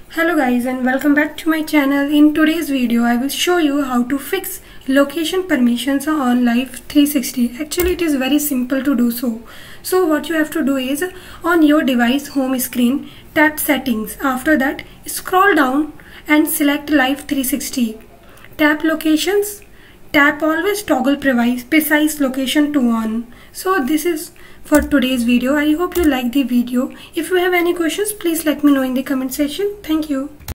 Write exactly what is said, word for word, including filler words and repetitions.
Hello guys and welcome back to my channel. In today's video I will show you how to fix location permissions on Life three sixty. Actually it is very simple to do so. So what you have to do is on your device home screen tap settings. After that scroll down and select Life three sixty. Tap locations. Tap always toggle precise location to on. So this is for today's video. I hope you like the video. If you have any questions, please let me know in the comment section. Thank you.